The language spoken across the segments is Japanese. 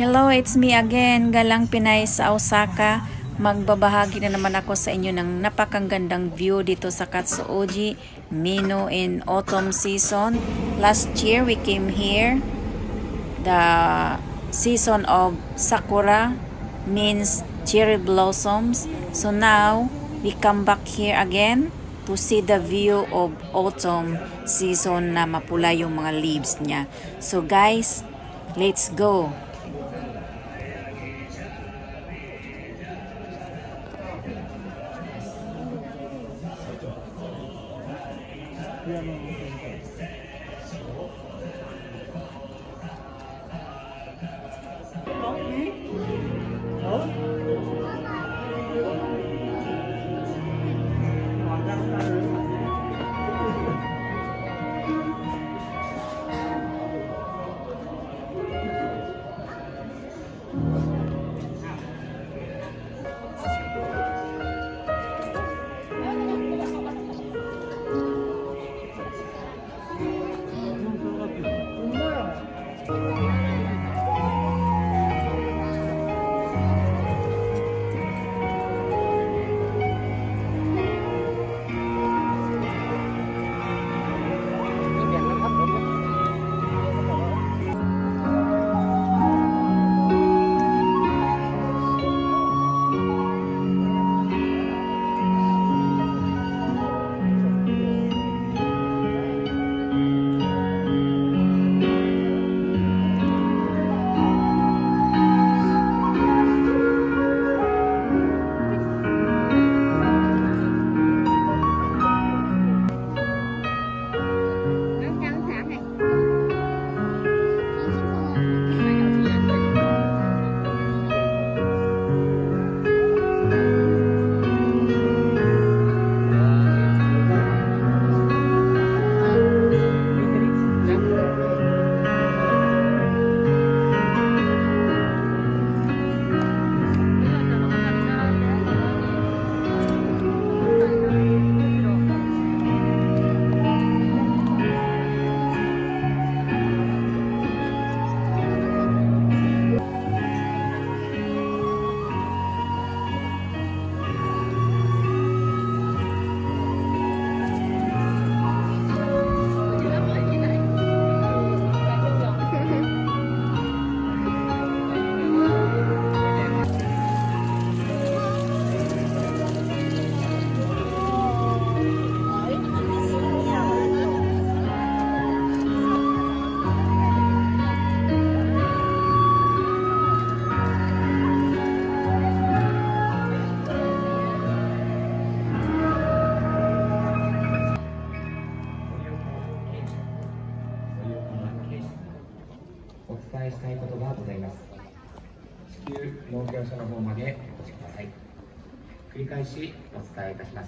Hello, it's me again, Galang Pinay sa Osaka. Magbabahagi na naman ako sa inyo ng napakagandang view dito sa Katsuo-ji Temple in autumn season. Last year we came here. The season of sakura means cherry blossoms. So now we come back here again to see the view of autumn season na mapula yung mga leaves niya. So guys, let's go! お伝えしたいことがございます。至急農協所の方までお越しください。繰り返しお伝えいたします。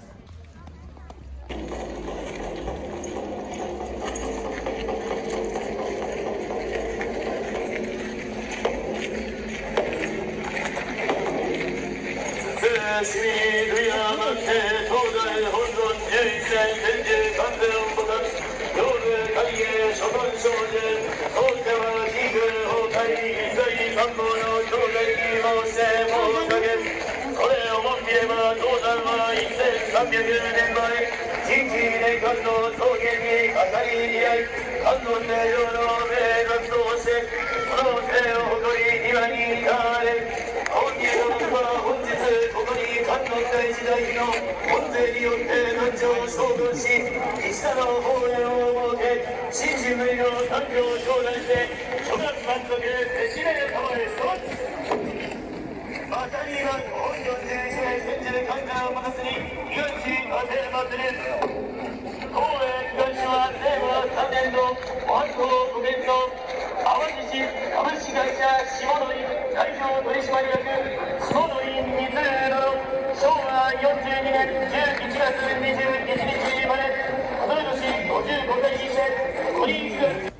市民類山って東西本尊11年天寿完全菩薩領部会芸諸尊精進総家は自軍崩壊一切三宝の兄弟に申して申し上げそれをもんびれば東山は1300年前人事年間の草原にかかりに合い観音霊領の名月としてその生を誇り庭に至れ青木のは本日ここに観音大時代の本勢によって南朝将軍し一茶の法令を設け新人類の誕生を頂戴して諸願満足せしめたまえ育つまさには本41名戦時で患者を任せに東家庭祭り公園東は令和3年度お発行5年の淡路市株式会社下野院代表取締役下野院水殿昭和42年11月21日まで数え年55歳にして5人一人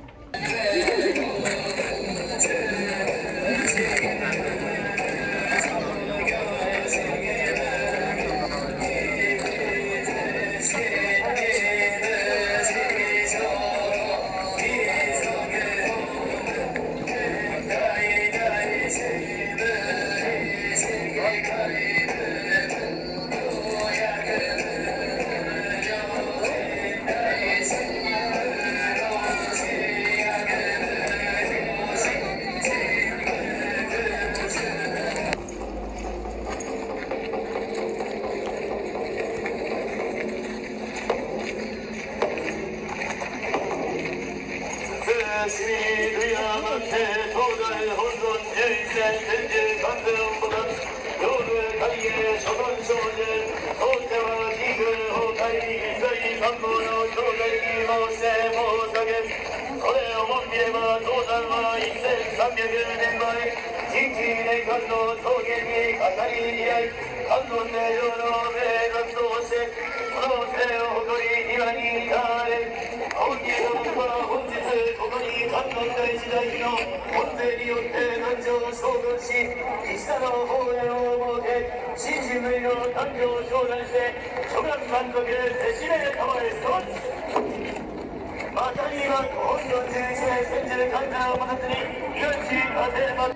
11年天寿完全菩薩領土海へ諸尊精進総茶は自軍崩壊一切三宝の兄弟に申して申し上げそれをもってれば当山は1300年前人気年間の草原に語りに合い観音霊場の名学としてその生を誇り庭に至れ青木のは本日ここに観音大時代の本勢によって誕生将軍し下の方へを設け新人類の誕生を承諾して諸願満足せしめたまえ一つまさには本土11年千住関西を真夏に命当てま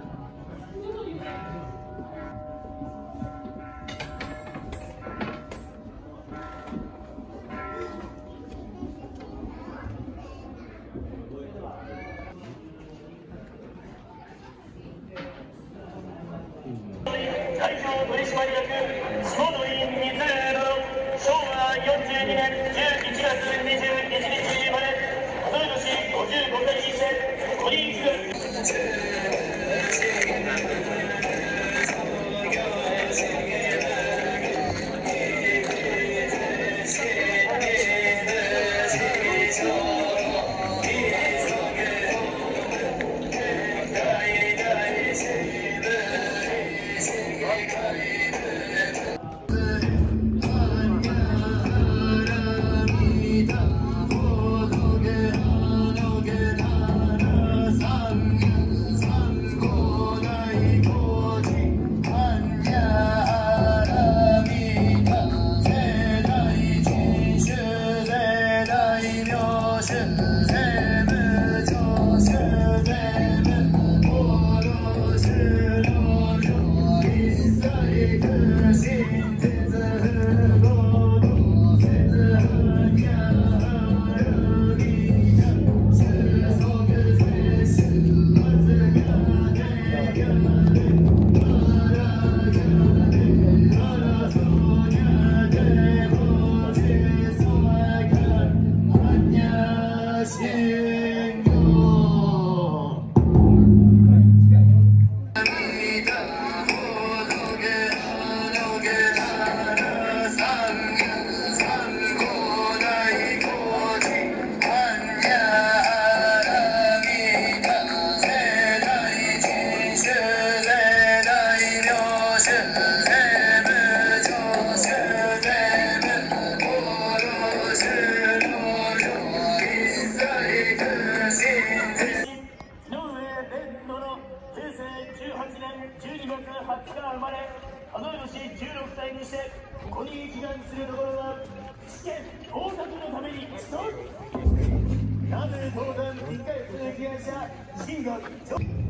代表取締役下野院水野昭和42年11月21日生まれ数え年55歳にして鳥居生まれ数え年16歳にしてここに祈願するところは試験合格のために一つ南部東山1回数祈願者新学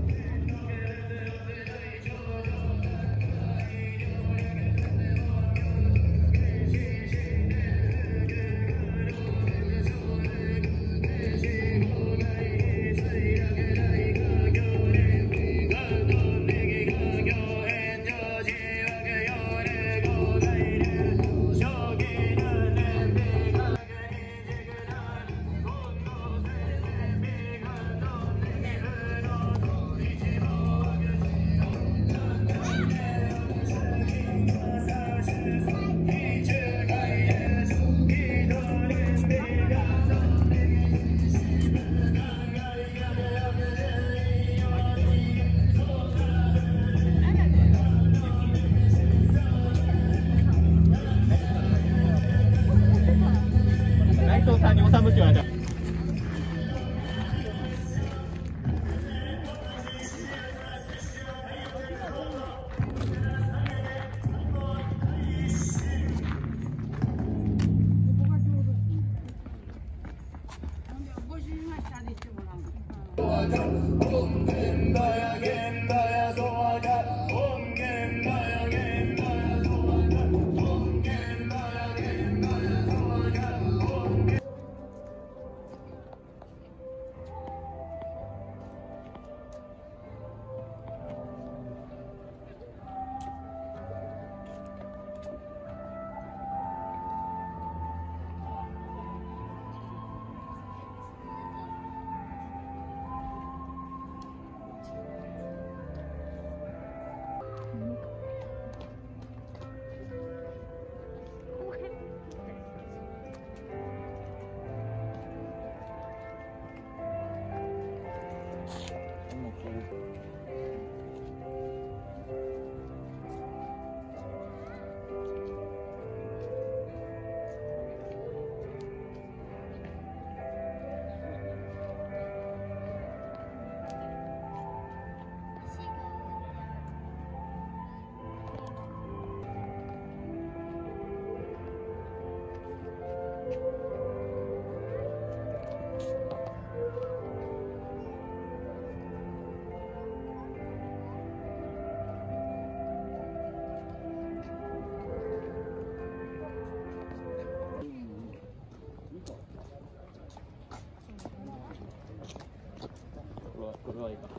れはいいかな。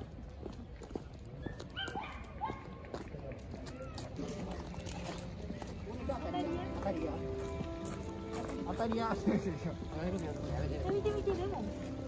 当たり屋。見て見てレモン。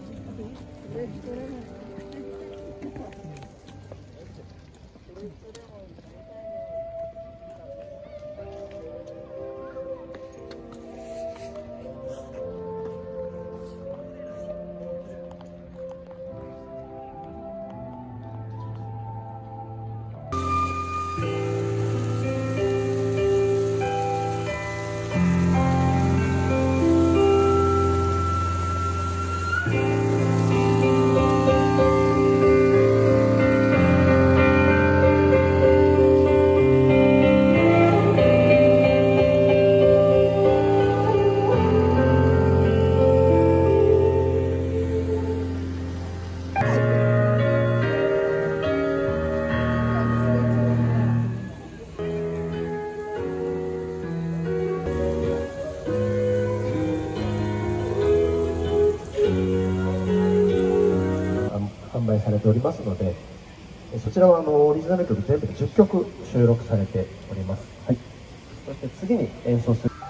販売されておりますので、そちらはオリジナル曲全部で10曲収録されております。はい。そして次に演奏する。